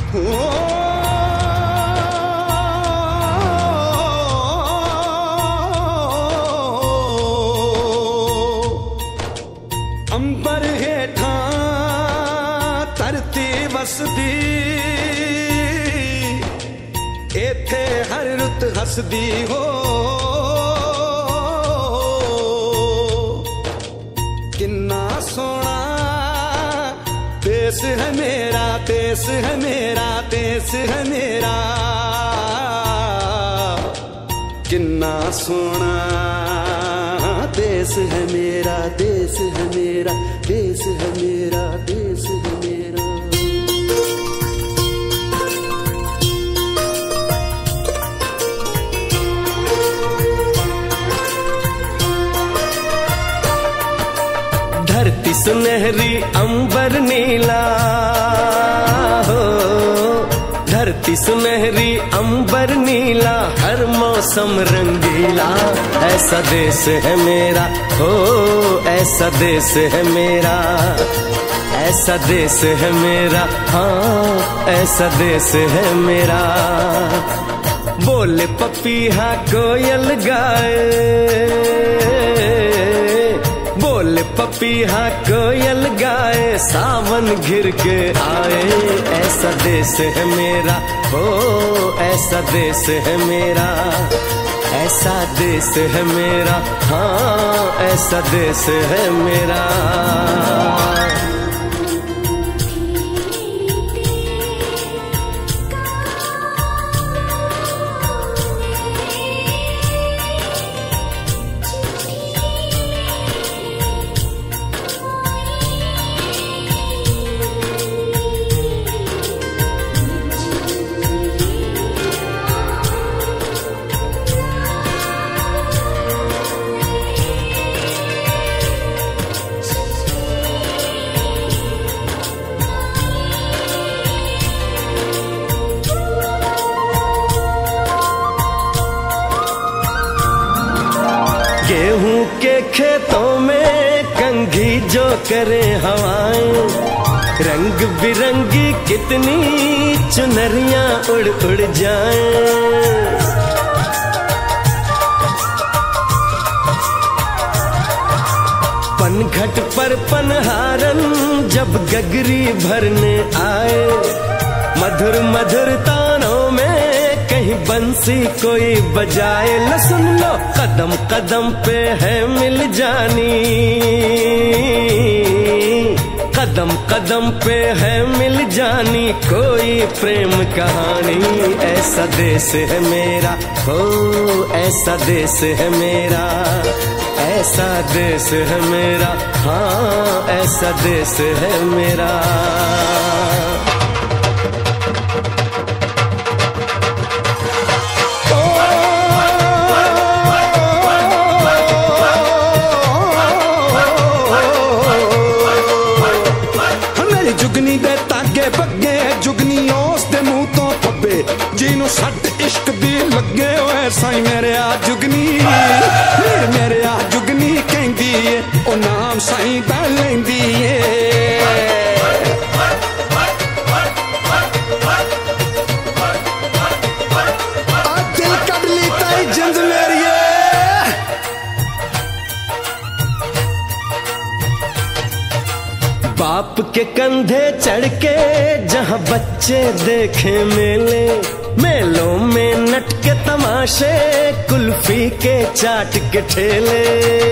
अंबर हेठा धरती वसदी, एथे हर रुत हसदी हो। किन्ना सोना देश है मेरा, देश है मेरा, देश है मेरा। किन्ना सोना देश है मेरा, देश है मेरा, देश है मेरा, देश है मेरा। धरती सुनहरी अंबर नीला हो, धरती सुनहरी अंबर नीला, हर मौसम रंगीला। ऐसा देश है मेरा हो, ऐसा देश है मेरा, ऐसा देश है मेरा, हाँ ऐसा देश है मेरा। बोले पपीहा कोयल गाए, बोले पपीहा कोयल गाए, सावन घिर के आए। ऐसा देश है मेरा हो, ऐसा देश है मेरा, ऐसा देश है मेरा, हाँ ऐसा देश है मेरा। गेहूं के खेतों में कंघी जो करे हवाएं, रंग बिरंगी कितनी चुनरियां उड़ उड़ जाएं। पनघट पर पनहारन जब गगरी भरने आए, मधुर मधुर तानों में कहीं बंसी कोई बजाए। लो सुन लो कदम कदम पे है मिल जानी, कदम कदम पे है मिल जानी कोई प्रेम कहानी। ऐसा देश है मेरा हो, ऐसा देश है मेरा, ऐसा देश है मेरा, हाँ ऐसा देश है मेरा। जुगनी दे तागे बगे, जुगनी उस दे मुंह तो फब्बे, जिन्हों सट इश्क दी लगे होए साई मेरे आ जुगनी, मेरे आ जुगनी कहंदी है ओ नाम साई दा लैंदी है। आ दिल कड ली ताई जिंद मेरी बाप के कंधे चढ़ के जहाँ बच्चे देखे मेले, मेलों में नट के तमाशे, कुल्फी के चाट के ठेले।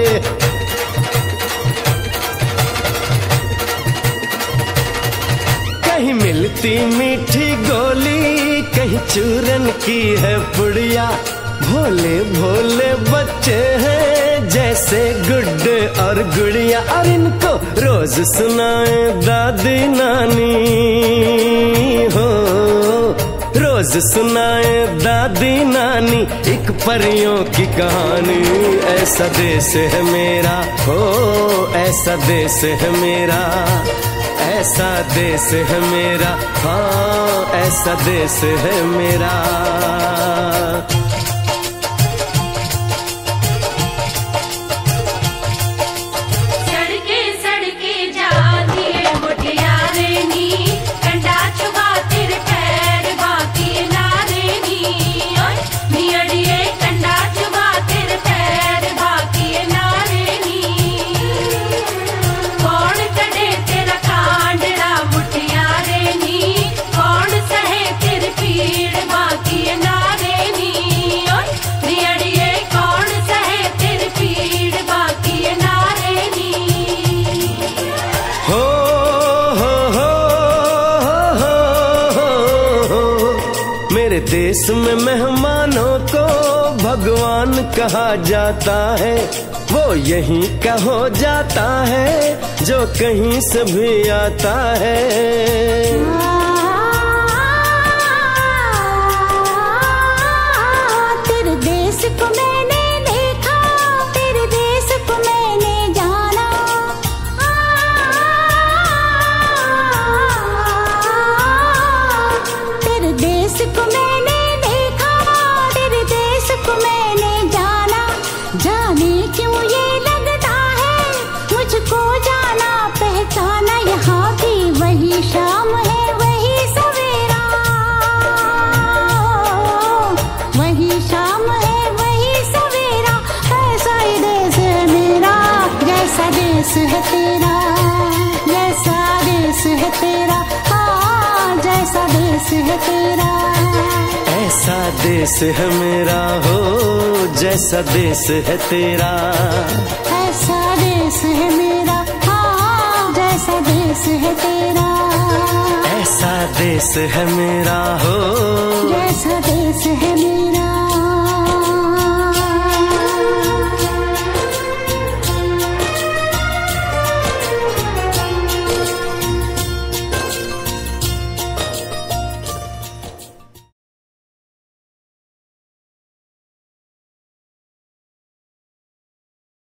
कहीं मिलती मीठी गोली, कहीं चूरन की है पुड़िया। भोले भोले बच्चे हैं जैसे गुड्डे और गुड़िया, और इनको रोज सुनाए दादी नानी हो, रोज सुनाए दादी नानी एक परियों की कहानी। ऐसा देश है मेरा हो, ऐसा देश है मेरा, ऐसा देश है मेरा, हाँ ऐसा देश है मेरा। सड़के जा दिए मुटियारे नी, कंडा चुबा तिर देश में मेहमानों को भगवान कहा जाता है, वो यहीं का हो जाता है जो कहीं से भी आता है। तेरे देश को मैंने देखा, तेरे देश को मैंने जाना, तेरे देश को मैंने देखा, तेरे देश को मैंने जाना। जाने क्यों ये लगता है मुझको जाना पहचाना, यहाँ भी वही शाम है वही सवेरा, वही शाम है वही सवेरा। ऐसा ही देश है मेरा, जैसा देश है तेरा, जैसा देश है तेरा, हाँ जैसा देश है तेरा। ऐसा देश है मेरा हो जैसा देश है तेरा, ऐसा देश है मेरा, हाँ जैसा देश है तेरा। ऐसा देश है मेरा हो जैसा देश है मेरा।